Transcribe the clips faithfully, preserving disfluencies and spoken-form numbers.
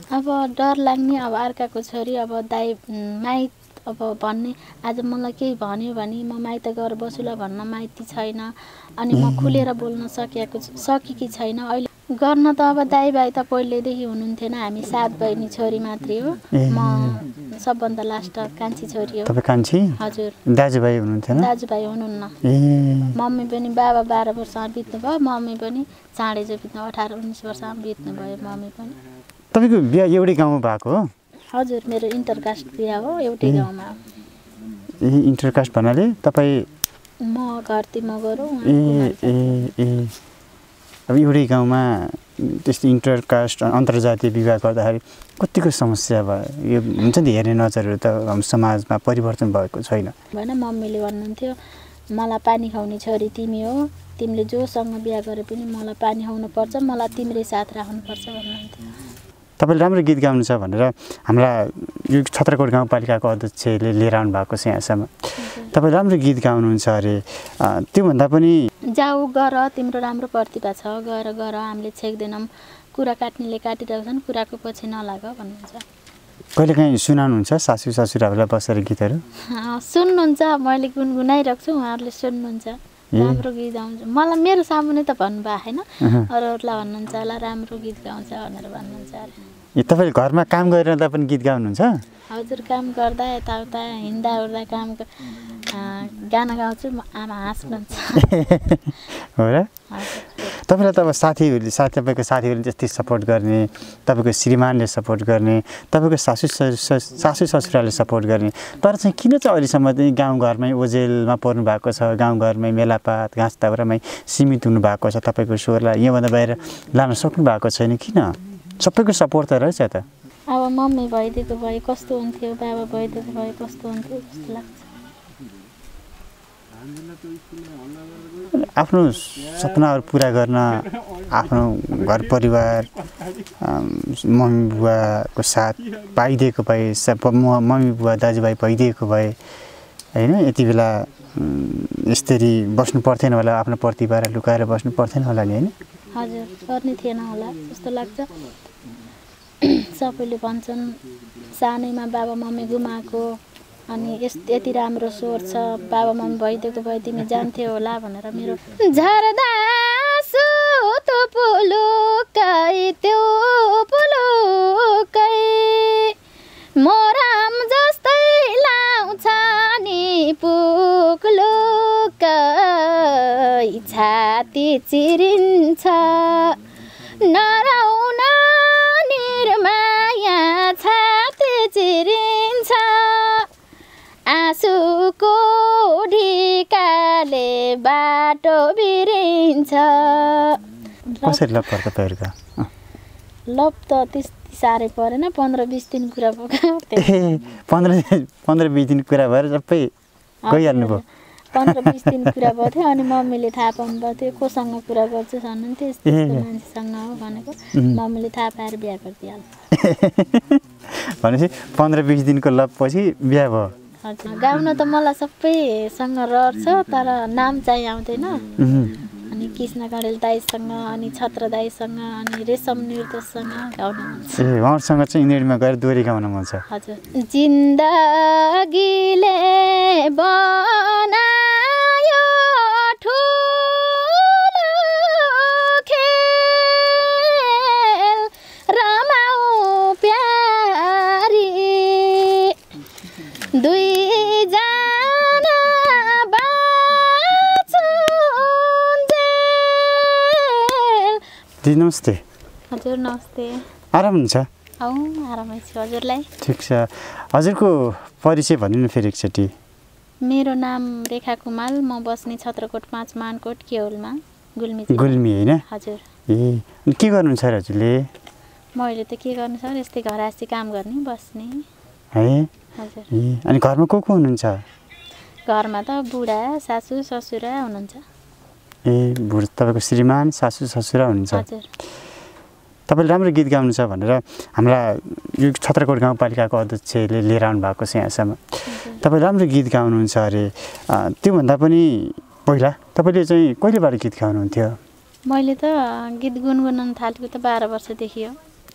अब डर लाग्ने अब अर्काको छोरी अब दाइ माइत अब भन्ने आज मलाई केही भन्यो भने म माइत गएर बसुला भन्न माइती छैन अनि म खुलेर बोल्न सकेको सकेकी छैन अहिले गर्न त अब दाइ भाइ त पहिलेदेखि हुनुहुन्थेन हामी सात बहिनी छोरी मात्रै हो म सबभन्दा लास्ट कान्छी छोरी हो तपाईँ कान्छी हजुर दाजुभाइ हुनुहुन्थेन दाजुभाइ हुनुहुन्न ए मम्मी पनि बाबा बाह्र वर्षमा बित्नु भयो मम्मी पनि चाँडै जो बित्नु अठार उन्नाइस वर्षमा बित्नु भयो मम्मी पनि तपाईँको बिहा एउटै गाउँमा भएको हो हजुर मेरो इन्टरकास्ट बिहा हो एउटै गाउँमा ए इन्टरकास्ट भन्नाले तपाईँ म घरती म गरौँ ए ए ए अब एउटै गाउँमा त्यस्तो इन्टरकास्ट अन्तर्जातीय विवाह गर्दाखेरि कतिको समस्या भयो यो हुन्छ नि हेर्ने नजरहरू त हाम्रो समाजमा परिवर्तन भएको छैन भएन मम्मीले भन्नुहुन्थ्यो मलाई पानी खुवाउने छोरी तिमी हो तिमीले जोसँग बिहा गरे पनि मलाई पानी खुवाउनुपर्छ मलाई तिम्रै साथ राख्नुपर्छ भन्नुहुन्थ्यो तपाईँले राम्रो गीत गाउनु छ भनेर हाम्रा यो छत्रकोट गाउँपालिकाको अध्यक्षले लिएर आउनु भएको छ यहाँसम्म तपाईँ राम्रो गीत गाउनुहुन्छ अरे त्योभन्दा पनि जाऊ गर तिम्रो राम्रो प्रतिभा छ गएर गर हामीले छेक्दैनौँ कुरा काट्नेले काटिरहेको छन् कुराको पछि नलाग भन्नुहुन्छ कहिलेकाहीँ सुनाउनुहुन्छ सासू ससुराहरूलाई बसेर गीतहरू सुन्नुहुन्छ मैले गुनगुनाइरहेको छु उहाँहरूले सुन्नुहुन्छ राम्रो गीत गाउँछ मलाई मेरो सामुने त भन्नुभएको छैन अरूहरूलाई भन्नुहुन्छ होला राम्रो गीत गाउँछ भनेर भन्नुहुन्छ अरे ए तपाईँ घरमा काम गरिरहँदा पनि गीत गाउनुहुन्छ हजुर काम गर्दा यताउता हिँड्दा ओर्दा काम गाना गाउँछु आमा हाँस्नुहुन्छ हो र तपाईँलाई त अब साथीहरूले साथी तपाईँको साथीहरूले जस्तै सपोर्ट गर्ने तपाईँको श्रीमानले सपोर्ट गर्ने तपाईँको सासू सासू ससुराले सपोर्ट गर्ने तर चाहिँ किन चाहिँ अहिलेसम्म चाहिँ गाउँघरमै ओजेलमा पर्नु भएको छ गाउँघरमै मेलापात घाँस दाउरामै सीमित हुनुभएको छ तपाईँको स्वरलाई यहाँभन्दा बाहिर लान सक्नु भएको छैन किन सबैको सपोर्ट त रहेछ त अब मम्मी भइदिएको भए कस्तो हुन्थ्यो बाबा भइदिएको भए कस्तो हुन्थ्यो जस्तो लाग्छ आफ्नो सपनाहरू पुरा गर्न आफ्नो घर परिवार मम्मी बुवाको साथ पाइदिएको भए मम्मी बुवा दाजुभाइ भइदिएको भए होइन यति बेला यसरी बस्नु पर्थेन होला आफ्नो प्रतिभालाई लुकाएर बस्नु पर्थेन होला नि होइन हजुर पर्ने थिएन होला जस्तो लाग्छ सबैले भन्छन् सानैमा बाबा मम्मी गुमाएको अनि यस यति राम्रो स्वर छ बाबा मम्मी भइदिएको भए तिमी जान्थ्यौ होला भनेर मेरो झर्दा सुतो पुलुकै त्यो पुलुकै मोराम जस्तै लाउँछ नि पुक्लुकै छाती चिरिन्छ नराउन निर्माया छाती चिरिन्छ आँसुको ढिकाले बाटो बिरिन्छ कसरी लप पर्छ तपाईँहरूको लप त त्यति साह्रै परेन पन्ध्र बिस दिन कुरा भयो पन्ध्र पन्ध्र बिस दिन कुरा भएर सबै गइहाल्नु भयो पन्ध्र बिस दिन कुरा भएको थियो अनि मम्मीले थाहा पाउनुभएको थियो कोसँग कुरा गर्छु भन्नुहुन्थ्यो यस्तो मान्छेसँग हो भनेको मम्मीले थाहा पाएर बिहा गरिदिइहाल्छ भनेपछि पन्ध्र बिस दिनको लपपछि बिहा भयो हजुर गाउन त मलाई सबैसँग रहर छ तर नाम चाहिँ आउँदैन अनि कृष्ण कडेल दाईसँग अनि छत्र दाईसँग अनि रेशम निर्देशसँग गाउन मन छ ए उहाँहरूसँग चाहिँ इन्डियामा गएर दोहोरी गाउन मन छ हजुर जिन्दगीले बनायो ठुलो खेल रमाऊ प्यारी दुई नमस्ते हजुर नमस्ते आराम हुन्छ हौ आरामै छु हजुरलाई ठिक छ हजुरको परिचय भनिदिनु फेरि एकचोटि मेरो नाम रेखा कुमाल म बस्ने छत्रकोट पाँच मानकोट केवलमा गुल्मी गुल्मी होइन हजुर ए अनि के गर्नुहुन्छ हजुरले मैले त के गर्नु छ यस्तै घरआसी काम गर्ने बस्ने है हजुर ए अनि घरमा को को हुनुहुन्छ घरमा त बुढा सासू ससुरा हुनुहुन्छ ए बुढा तपाईँको श्रीमान सासू ससुरा हुनुहुन्छ तपाईँले राम्रो गीत गाउनु छ भनेर हाम्रा यो छत्रकोट गाउँपालिकाको अध्यक्षले लिएर आउनु भएको छ यहाँसम्म तपाईँ राम्रो गीत गाउनुहुन्छ अरे त्योभन्दा पनि पहिला तपाईँले चाहिँ कहिलेबाट गीत गाउनुहुन्थ्यो मैले त गीत गुनगुनाउन थालेको त बाह्र वर्षदेखि हो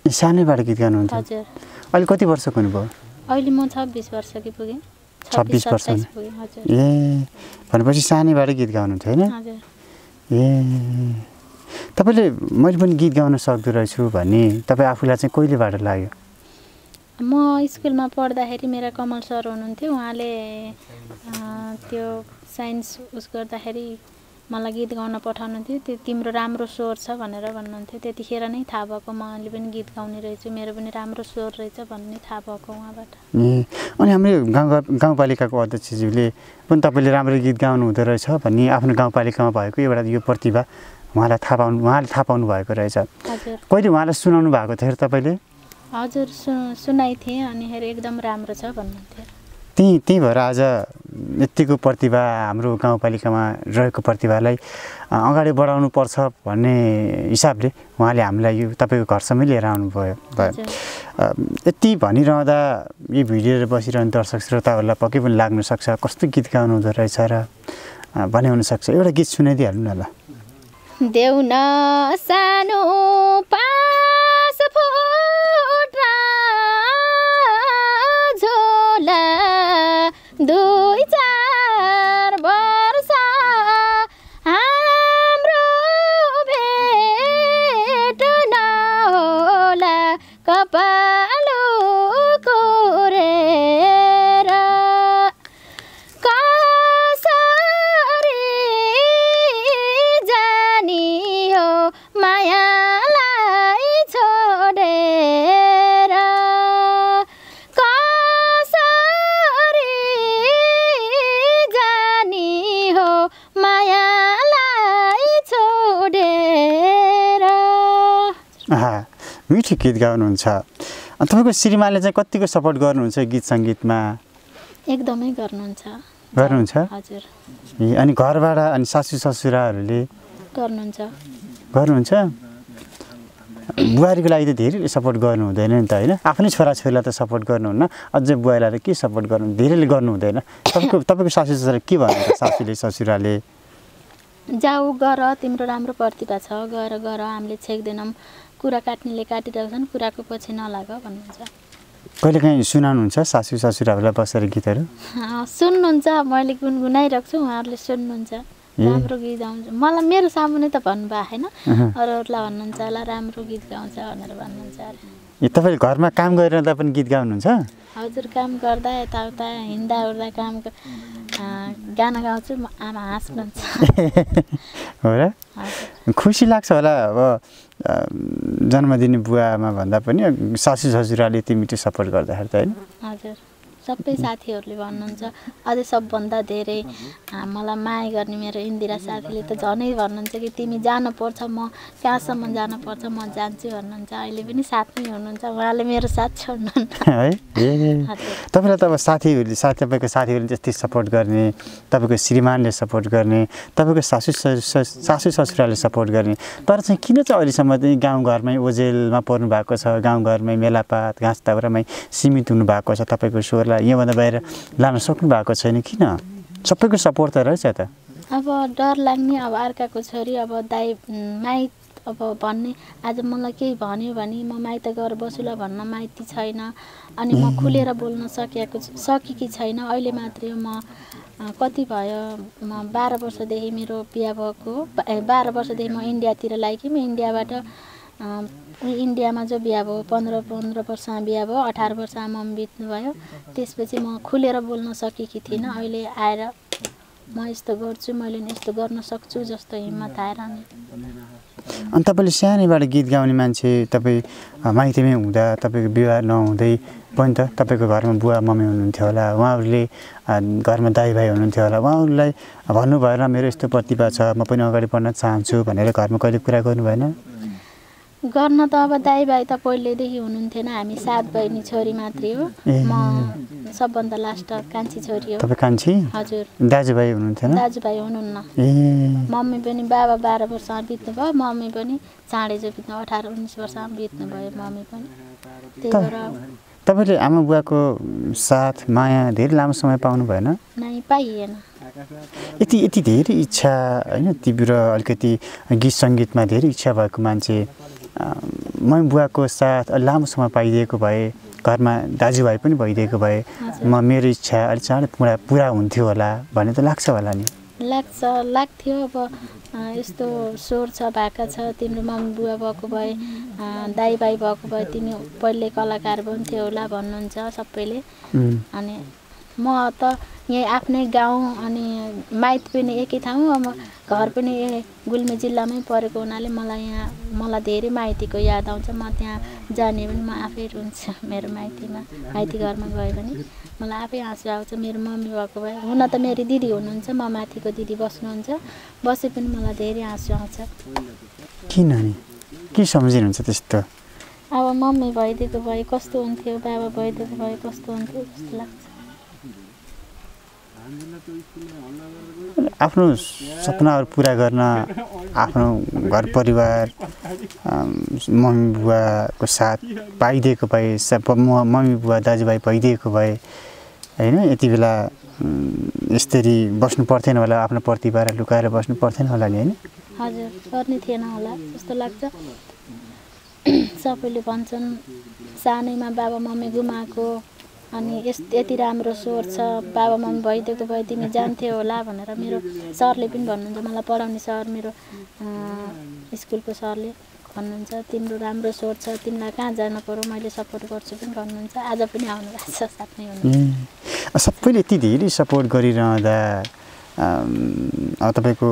सानैबाट गीत गाउनुहुन्थ्यो? हजुर। अहिले कति वर्षको हुनुभयो? अहिले म छब्बिस वर्षकी पुगेँ। छब्बिस वर्ष पुगेँ हजुर। ए भनेपछि सानैबाट गीत गाउनुहुन्थ्यो होइन? हजुर। ए तपाईँले मैले पनि गीत गाउन सक्दो रहेछु भन्ने तपाईँ आफूलाई चाहिँ कहिलेबाट लाग्यो? म स्कुलमा पढ्दाखेरि मेरा कमल सर हुनुहुन्थ्यो, उहाँले त्यो साइन्स उस गर्दाखेरि मलाई गीत गाउन पठाउनुहुन्थ्यो। त्यो तिम्रो राम्रो स्वर छ भनेर भन्नुहुन्थ्यो। त्यतिखेर नै थाहा भएको मैले पनि गीत गाउने रहेछु, मेरो पनि राम्रो स्वर रहेछ भन्ने थाहा भएको उहाँबाट। ए अनि हाम्रो गाउँ गाउँपालिकाको अध्यक्षज्यूले पनि तपाईँले राम्रो गीत गाउनु हुँदो रहेछ भन्ने आफ्नो गाउँपालिकामा भएको एउटा यो प्रतिभा उहाँलाई थाहा पाउनु उहाँले थाहा पाउनु भएको रहेछ। हजुर। कहिले उहाँलाई सुनाउनु भएको थियो तपाईँले? हजुर सु सुनाइ थिएँ अनि एकदम राम्रो छ भन्नुहुन्थ्यो। त्यही त्यही भएर आज यतिको प्रतिभा हाम्रो गाउँपालिकामा रहेको प्रतिभालाई अगाडि बढाउनु पर्छ भन्ने हिसाबले उहाँले हामीलाई यो तपाईँको घरसम्मै लिएर आउनुभयो भयो। यति भनिरहँदा यो भिडियो बसिरहने दर्शक श्रोताहरूलाई पक्कै पनि लाग्न सक्छ कस्तो गीत गाउनु हुँदो रहेछ र भन्ने हुनसक्छ। एउटा गीत सुनाइदिइहाल्नु न ल। देऊ न सानो पास फुट्रा झोला दुई चार वर्ष हाम्रो भेट नहोला कपालो कोरेर कसरी जानी हो मायालाई छोडेर कसरी जानी हो मायालाई छोडेर। आहा मिठो गीत गाउनुहुन्छ। तपाईँको श्रीमानले चाहिँ कतिको सपोर्ट गर्नुहुन्छ गीत सङ्गीतमा? एकदमै गर्नुहुन्छ। गर्नुहुन्छ? हजुर। ए अनि घरबाट अनि सासू ससुराहरूले गर्नुहुन्छ। गर्नुहुन्छ? बुहारीको लागि त धेरैले सपोर्ट गर्नु हुँदैन नि त होइन? आफ्नै छोराछोरीलाई त सपोर्ट गर्नुहुन्न, अझै बुहारीलाई के सपोर्ट गर्नु धेरैले गर्नु हुँदैन। तपाईँको तपाईँको सासू ससुरा के भन्नुहुन्छ? सासूले ससुराले जाऊ गर तिम्रो राम्रो प्रतिभा छ, गर गर हामीले छेक्दैनौँ, कुरा काट्नेले काटिरहेछन्, कुराको पछि नलाग भन्नुहुन्छ। कहिलेकाहीँ सुनाउनुहुन्छ सासू ससुराहरूलाई बसेर गीतहरू? सुन्नुहुन्छ, मैले गुनगुनाइरहेको छु, उहाँहरूले सुन्नुहुन्छ। राम्रो गीत गाउँछ मलाई मेरो सामुने त भन्नुभएको छैन, अरूहरूलाई भन्नुहुन्छ होला राम्रो गीत गाउँछ भनेर भन्नुहुन्छ अरे। ए तपाईँले घरमा काम गरिरहँदा पनि गीत गाउनुहुन्छ? हजुर, काम गर्दा यताउता हिँड्दा ओर्दा काम गाना गाउँछु, आमा हाँस्नुहुन्छ। हो र? खुसी लाग्छ होला अब जन्मदिने बुवामा भन्दा पनि सासू ससुराले यति मिठो सपोर्ट गर्दाखेरि त होइन? हजुर, सबै साथीहरूले भन्नुहुन्छ। अझै सबभन्दा धेरै मलाई माया गर्ने मेरो इन्दिरा साथीले त झनै भन्नुहुन्छ कि तिमी जानुपर्छ, म कहाँसम्म जानुपर्छ म जान्छु भन्नुहुन्छ। अहिले पनि साथमै हुनुहुन्छ, उहाँले मेरो साथ छोड्नुहुन्न है। ए तपाईँलाई त अब साथीहरूले साथी तपाईँको साथीहरूले जस्तै सपोर्ट गर्ने, तपाईँको श्रीमानले सपोर्ट गर्ने, तपाईँको सासू सासू ससुराले सपोर्ट गर्ने, तर चाहिँ किन चाहिँ अहिलेसम्म चाहिँ गाउँघरमै ओजेलमा पर्नु भएको छ, गाउँघरमै मेलापात घाँस दाउरामै सीमित हुनुभएको छ, तपाईँको स्वरलाई यहाँभन्दा बाहिर लान सक्नु भएको छैन किन? सबैको सपोर्ट त रहेछ त। अब डर लाग्ने, अब अर्काको छोरी, अब दाइ माइत अब भन्ने, आज मलाई केही भन्यो भने म माइत गएर बसुला भन्न माइती छैन, अनि म खुलेर बोल्न सकेको सकेकी छैन। अहिले मात्रै म कति भयो, म बाह्र वर्षदेखि मेरो बिहा भएको, बाह्र वर्षदेखि म इन्डियातिर लागेँ। म इन्डियाबाट इन्डियामा जो बिहा भयो, पन्ध्र पन्ध्र वर्षमा बिहा भयो, अठार वर्षमा मम्मी बित्नुभयो। त्यसपछि म खुलेर बोल्न सकेकी थिइनँ। अहिले आएर म यस्तो गर्छु, मैले यस्तो गर्न सक्छु जस्तो हिम्मत आएर नि। अनि तपाईँले सानैबाट गीत गाउने मान्छे, तपाईँ माइतीमै हुँदा तपाईँको विवाह नहुँदै पनि त तपाईँको घरमा बुवा मम्मी हुनुहुन्थ्यो होला, उहाँहरूले घरमा दाइभाइ हुनुहुन्थ्यो होला, उहाँहरूलाई भन्नु भएन मेरो यस्तो प्रतिभा छ, म पनि अगाडि बढ्न चाहन्छु भनेर घरमा कहिले कुरा गर्नु भएन? गर्न त अब दाइभाइ त पहिल्यैदेखि हुनुहुन्थेन, हामी सात बहिनी छोरी मात्रै हो, म सबभन्दा लास्ट कान्छी छोरी हो। तपाईँ कान्छी? हजुर। दाजुभाइ हुनुहुन्थेन? दाजुभाइ हुनुहुन्न। ए मम्मी पनि बाबा बाह्र वर्षमा बित्नुभयो, मम्मी पनि चाँडै जो बित्नु अठार उन्नाइस वर्षमा बित्नुभयो मम्मी पनि। त्यही भएर तपाईँले आमा बुवाको साथ माया धेरै लामो समय पाउनु भएन? नै पाइएन। यति यति धेरै इच्छा होइन, तीव्र अलिकति गीत सङ्गीतमा धेरै इच्छा भएको मान्छे मम्मी बुवाको साथ अलि लामो समय पाइदिएको भए घरमा दाजुभाइ पनि भइदिएको भए म मेरो इच्छा अलिक चाँडै पुरा पुरा हुन्थ्यो होला भन्ने त लाग्छ होला नि लाग्छ लाग्थ्यो अब यस्तो स्वर छ भाका छ तिम्रो मम्मी बुवा भएको भए दाइ भाइ भएको भए तिमी पहिले कलाकार बन्थ्यो होला भन्नुहुन्छ सबैले अनि म त यही आफ्नै गाउँ अनि माइत पनि एकै ठाउँ अब घर पनि गुल्मी जिल्लामै परेको हुनाले मलाई यहाँ मलाई धेरै माइतीको याद आउँछ म त्यहाँ जाने पनि म आफै रुन्छु मेरो माइतीमा माइती घरमा गयो भने मलाई आफै हाँसो आउँछ मेरो मम्मी भएको भए हुन त मेरो दिदी हुनुहुन्छ म माथिको दिदी बस्नुहुन्छ बसे पनि मलाई धेरै हाँसो आउँछ किन नि के सम्झिनुहुन्छ त्यस्तो अब मम्मी भइदिएको भए कस्तो हुन्थ्यो बाबा भइदिएको भए कस्तो हुन्थ्यो जस्तो लाग्छ आफ्नो सपनाहरू पुरा गर्न आफ्नो घर परिवार मम्मी बुवाको साथ पाइदिएको भए मम्मी बुवा दाजुभाइ भइदिएको भए होइन यति बेला यसरी बस्नु पर्थेन होला आफ्नो प्रतिभालाई लुकाएर बस्नु पर्थेन होला नि होइन हजुर पर्ने थिएन होला जस्तो लाग्छ सबैले भन्छन् सानैमा बाबा मम्मी गुमाएको अनि यस यति राम्रो स्वर छ बाबा मम्मी भइदिएको भए तिमी जान्थ्यौ होला भनेर मेरो सरले पनि भन्नुहुन्छ मलाई पढाउने सर मेरो स्कुलको सरले भन्नुहुन्छ तिम्रो राम्रो स्वर छ तिमीलाई कहाँ जानु पर्यो मैले सपोर्ट गर्छु पनि भन्नुहुन्छ आज पनि आउनु भएको छ साथमै हुनुहुन्छ सबैले यति धेरै सपोर्ट गरिरहँदा तपाईँको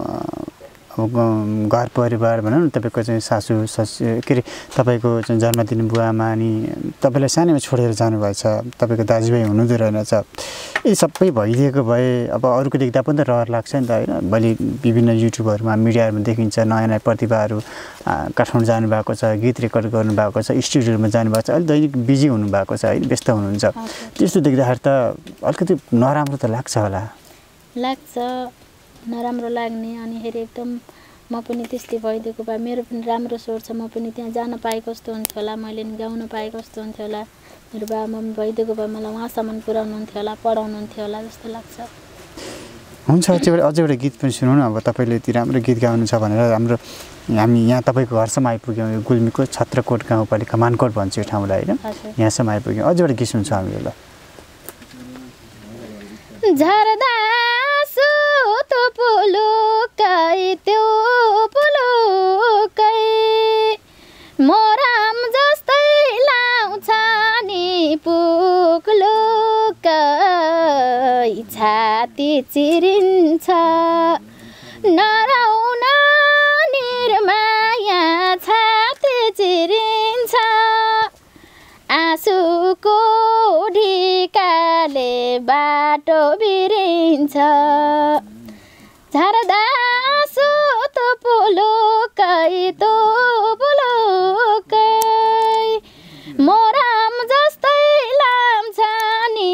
घर परिवार भनौँ न तपाईँको चाहिँ सासू ससुर के अरे तपाईँको चाहिँ जन्मदिन बुवामा अनि तपाईँलाई सानैमा छोडेर जानुभएछ तपाईँको दाजुभाइ हुनुहुँदो रहेनछ यी सबै भइदिएको भए अब अरूको देख्दा पनि त रहर लाग्छ नि त होइन भोलि विभिन्न युट्युबहरूमा मिडियाहरूमा देखिन्छ नयाँ नयाँ प्रतिभाहरू काठमाडौँ जानुभएको छ गीत रेकर्ड गर्नुभएको छ स्टुडियोमा जानुभएको छ अलिक दैनिक बिजी हुनुभएको छ है व्यस्त हुनुहुन्छ त्यस्तो देख्दाखेरि त अलिकति नराम्रो त लाग्छ होला लाग्छ नराम्रो लाग्ने अनि हेरे एकदम म पनि त्यस्तै भइदिएको भए मेरो पनि राम्रो स्वर छ म पनि त्यहाँ जान पाए कस्तो हुन्थ्यो होला मैले नि गाउन पाए कस्तो हुन्थ्यो होला मेरो बाबा मम्मी भइदिएको भए मलाई उहाँसम्म पुर्याउनुहुन्थ्यो होला पढाउनुहुन्थ्यो होला जस्तो लाग्छ हुन्छ अझै अझै एउटा गीत पनि सुनौँ न अब तपाईँले यति राम्रो गीत गाउनु छ भनेर हाम्रो हामी यहाँ तपाईँको घरसम्म आइपुग्यौँ यो गुल्मीको छत्रकोट गाउँपालिका मानकोट भन्छ यो ठाउँलाई होइन यहाँसम्म आइपुग्यौँ अझै एउटा गीत सुन्छ हामी ल झर्दा सुतो पुलुकै त्यो पुलुकै मोराम जस्तै लाउँछ नि पुक्लुकै छाती चिरिन्छ नराउन निर्माया छाती चिरिन्छ आँसुको ढिकाले बाटो बिरिन्छ झर्दा सुतो पुलुकै तो पुलुकै मोराम जस्तै लाम्छ नि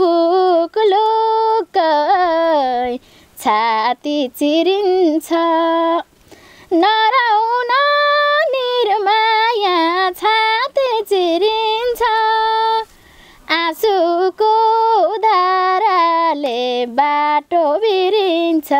पुक्लुकै छाती चिरिन्छ नराउन निर्माया छाती चिरिन्छ आँसुको धाराले बाटो बिरिन्छ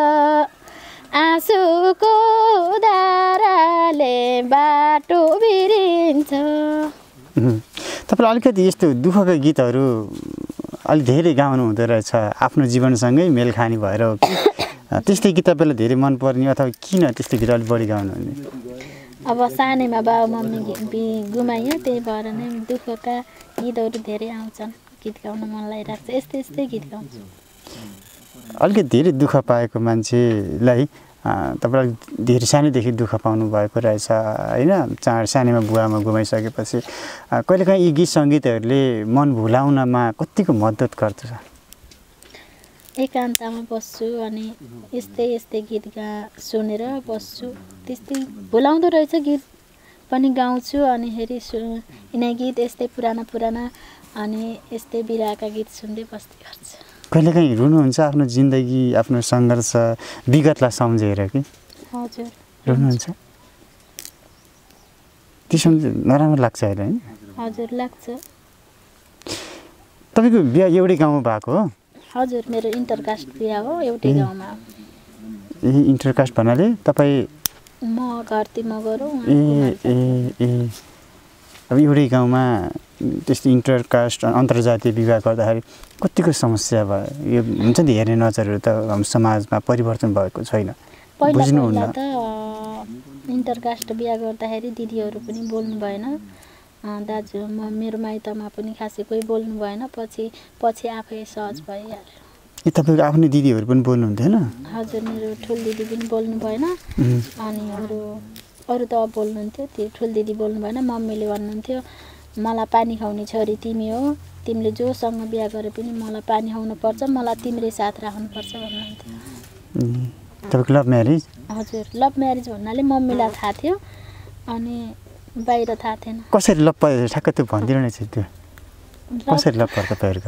आँसुको धाराले बाटो बिरिन्छ तपाईँलाई अलिकति यस्तो दुःखका गीतहरू अलिक धेरै गाउनु हुँदो रहेछ आफ्नो जीवनसँगै मेल खाने भएर हो कि त्यस्तै गीत तपाईँलाई धेरै मनपर्ने अथवा किन त्यस्तो गीत अलिक बढी गाउनुहुने अब सानैमा बाबा मम्मी गुमायो त्यही भएर नै दुःखका गीतहरू धेरै आउँछन् गीत गाउन मन लागिरहेको छ यस्तै यस्तै गीत गाउँछु अलिकति धेरै दुःख पाएको मान्छेलाई तपाईँलाई धेरै सानैदेखि दुःख पाउनु भएको रहेछ होइन चाँड सानैमा बुवामा गुमाइसकेपछि कहिलेकाहीँ यी गीत सङ्गीतहरूले मन भुलाउनमा कतिको मद्दत गर्छ एकान्तमा बस्छु अनि यस्तै यस्तै गीत गा सुनेर बस्छु त्यस्तै भुलाउँदो रहेछ गीत पनि गाउँछु अनि फेरि सु यिनै गीत यस्तै पुराना पुराना अनि यस्तै बिराका गीत सुन्दै बस्दै गर्छु कहिलेकाहीँ रुनुहुन्छ आफ्नो जिन्दगी आफ्नो सङ्घर्ष विगतलाई सम्झेर कि हजुर रुनुहुन्छ त्यसो नराम्रो लाग्छ अहिले होइन हजुर लाग्छ तपाईँको बिहा एउटै गाउँमा भएको हो हजुर मेरो इन्टरकास्ट बिहा हो एउटै गाउँमा यही इन्टरकास्ट भन्नाले तपाईँ म घरती म गरौँ ए ए ए अब एउटै गाउँमा त्यस्तो इन्टरकास्ट अन्तर्जातीय विवाह गर्दाखेरि कतिको समस्या भयो यो हुन्छ नि हेर्ने नजरहरू त हाम्रो समाजमा परिवर्तन भएको छैन पहिला बुझ्नुहुन्न पहिला त इन्टरकास्ट बिहा गर्दाखेरि दिदीहरू पनि बोल्नु भएन दाजु म मेरो माइतमा पनि खासै कोही बोल्नु भएन पछि पछि आफै सहज भइहाल्यो ए तपाईँको आफ्नै दिदीहरू पनि बोल्नुहुन्थेन हजुर मेरो ठुल दिदी पनि बोल्नु भएन अनि अरू अरू त बोल्नुहुन्थ्यो त्यो ठुल दिदी बोल्नु भएन मम्मीले भन्नुहुन्थ्यो मलाई पानी खुवाउने छोरी तिमी हो तिमीले जोसँग बिहा गरे पनि मलाई पानी खुवाउनु पर्छ मलाई तिम्रै साथ राख्नुपर्छ भन्नुहुन्थ्यो तपाईँको लभ म्यारेज हजुर लभ म्यारेज भन्नाले मम्मीलाई थाहा थियो अनि बाहिर थाहा थिएन कसरी लभ पर्यो ठ्याक्क त्यो भनिदिनु नै छ त्यो कसरी लभ पर्छ तपाईँहरूको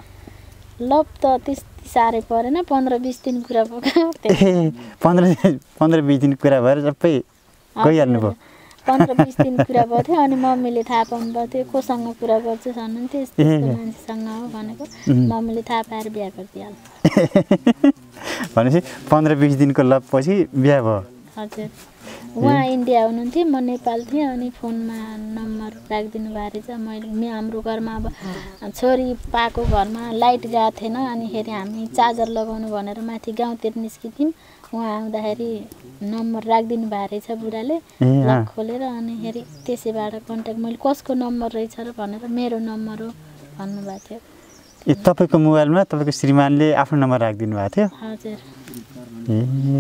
लभ त त्यति साह्रै परेन पन्ध्र बिस दिन कुरा भयो ए पन्ध्र पन्ध्र बिस दिन कुरा भएर सबै गइहाल्नु भयो पन्ध्र बिस दिन कुरा भएको थियो अनि मम्मीले थाहा पाउनुभएको थियो कोसँग कुरा गर्छु भन्नुहुन्थ्यो यस्तो मान्छेसँग हो भनेको मम्मीले थाहा पाएर बिहा गरिदिइहाल्नु भनेपछि पन्ध्र बिस दिनको लभ पछि बिहा भयो हजुर उहाँ इन्डिया हुनुहुन्थ्यो म नेपाल थिएँ अनि फोनमा नम्बर राखिदिनु भएको रहेछ मैले हाम्रो घरमा अब छोरी पाएको घरमा लाइट गएको थिएन अनिखेरि हामी चार्जर लगाउनु भनेर माथि गाउँतिर निस्किथ्यौँ उहाँ आउँदाखेरि नम्बर राखिदिनु भएको रहेछ बुढाले लक खोलेर अनिखेरि त्यसैबाट कन्ट्याक्ट मैले कसको नम्बर रहेछ र भनेर मेरो नम्बर हो भन्नुभएको थियो ए तपाईँको मोबाइलमा तपाईँको श्रीमानले आफ्नो नम्बर राखिदिनु भएको थियो हजुर ए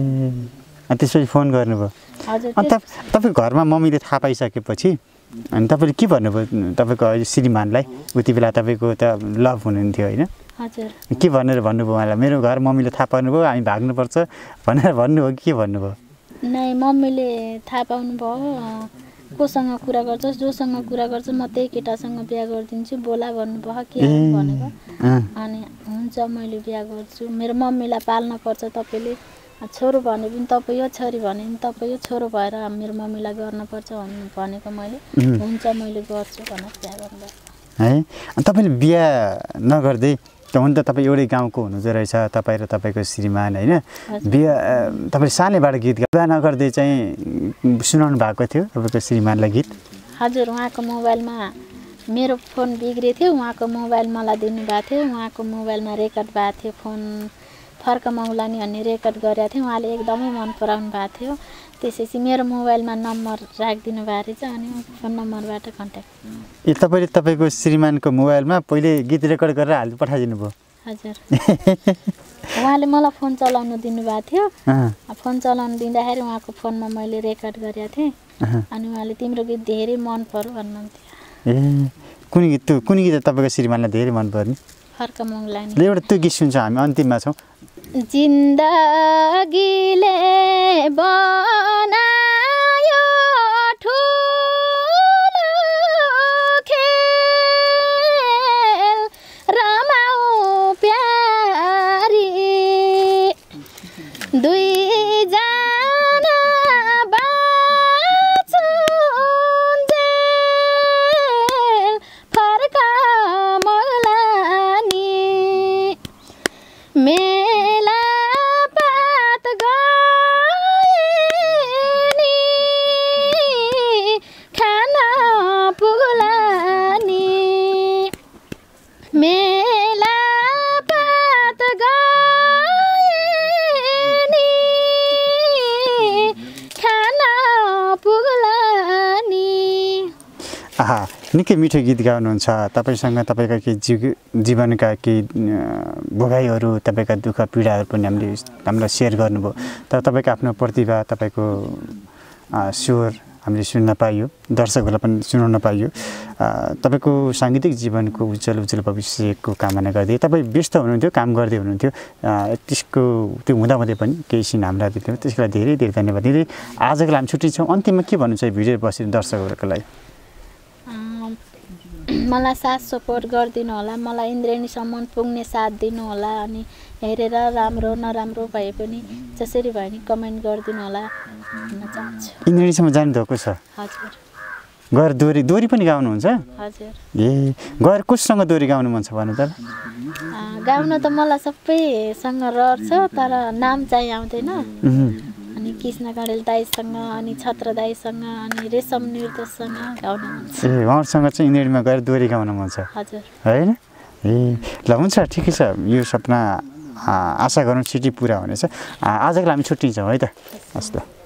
अनि त्यसपछि फोन गर्नुभयो अनि तपाईँको घरमा मम्मीले थाहा पाइसकेपछि अनि तपाईँले के भन्नुभयो तपाईँको श्रीमानलाई उति बेला तपाईँको त लभ हुनुहुन्थ्यो होइन हजुर के भनेर भन्नुभयो उहाँलाई मेरो घर मम्मीले थाहा पाउनुभयो हामी भाग्नुपर्छ भनेर भन्नुभयो के भन्नुभयो नै मम्मीले थाहा पाउनुभयो कोसँग कुरा गर्छस् जोसँग कुरा गर्छ म त्यही केटासँग बिहा गरिदिन्छु बोला भन्नुभयो के भनेको अनि हुन्छ मैले बिहा गर्छु मेरो मम्मीलाई पाल्न पर्छ तपाईँले छोरो भने पनि तपाईँ यो छोरी भने पनि तपाईँ यो छोरो भएर मेरो मम्मीलाई गर्नुपर्छ भन्नु भनेको मैले हुन्छ मैले गर्छु भनेर बिहा गर्नुभयो है अनि तपाईँले बिहा नगर्दै त हुन त तपाईँ एउटै गाउँको हुनुहुँदो रहेछ तपाईँ र तपाईँको श्रीमान होइन बिहा तपाईँले सानैबाट गीत बिहा नगर्दै चाहिँ सुनाउनु भएको थियो तपाईँको श्रीमानलाई गीत हजुर उहाँको मोबाइलमा मेरो फोन बिग्रेको थियो उहाँको मोबाइल मलाई दिनुभएको थियो उहाँको मोबाइलमा रेकर्ड भएको थियो फोन फर्क मौलानी भन्ने रेकर्ड गरेको थियो उहाँले एकदमै मन पराउनु भएको थियो त्यसपछि मेरो मोबाइलमा नम्बर राखिदिनु भएको रहेछ अनि फोन नम्बरबाट कन्ट्याक्ट ए तपाईँले तपाईँको श्रीमानको मोबाइलमा पहिले गीत रेकर्ड गरेर हाल्नु पठाइदिनु भयो हजुर उहाँले मलाई फोन चलाउनु दिनुभएको थियो फोन चलाउनु दिँदाखेरि उहाँको फोनमा मैले रेकर्ड गरेको थिएँ अनि उहाँले तिम्रो गीत धेरै मन पर्यो भन्नुहुन्थ्यो ए कुन गीत त्यो कुन गीत तपाईँको श्रीमानलाई धेरै मन पर्ने फर्क मौलानी एउटा त्यो गीत सुन्छ हामी अन्तिममा छौँ जिन्दगीले बनायो ठुलो खेल रमाऊ प्यारी दुईजना बाँचुन्जेल फर्क मौलानी मेला पात गएनी खाना पुग्लानी मेला पात गएनी खाना पुग्लानी आहा निकै मिठो गीत गाउनुहुन्छ तपाईँसँग तपाईँका केही जी जीवनका केही भोगाइहरू तपाईँका दुःख पीडाहरू पनि हामीले हामीलाई सेयर गर्नुभयो तर तपाईँको आफ्नो प्रतिभा तपाईँको स्वर हामीले सुन्न पाइयो दर्शकहरूलाई पनि सुनाउन पाइयो तपाईँको साङ्गीतिक जीवनको उज्जवल उज्जवल भविष्यको कामना गर्दै तपाईँ व्यस्त हुनुहुन्थ्यो काम गर्दै हुनुहुन्थ्यो त्यसको त्यो हुँदाहुँदै पनि केही सिन हामीलाई दिन्थ्यो त्यसको लागि धेरै धेरै धन्यवाद दिँदै आजको लागि हामी छुट्टी छौँ अन्तिममा के भन्नु छ भिडियो बसेर दर्शकहरूको लागि मलाई साथ सपोर्ट गरिदिनु होला मलाई इन्द्रेणीसम्म पुग्ने साथ दिनु होला अनि हेरेर राम्रो नराम्रो भए पनि जसरी भए नि कमेन्ट गरिदिनु होला भन्न चाहन्छु इन्द्रेणीसम्म जानुभएको छ हजुर गएर दोहोरी दोहोरी पनि गाउनुहुन्छ हजुर ए गएर कोसँग दोहोरी गाउनु मन छ भन्नु त गाउन त मलाई सबैसँग रहर छ तर नाम चाहिँ आउँदैन अनि कृष्ण गणेल दाईसँग अनि छत्र दाईसँग अनि रेशम निर्दोषसँग गाउन मन छ। ए उहाँहरूसँग चाहिँ इन्डियामा गएर दोहोरी गाउन मन छ हजुर होइन? ए ल हुन्छ ठिकै छ, यो सपना आशा गरौँ छिटै पुरा हुनेछ। आजको लागि हामी छुट्टिन्छौँ है त। हस् त।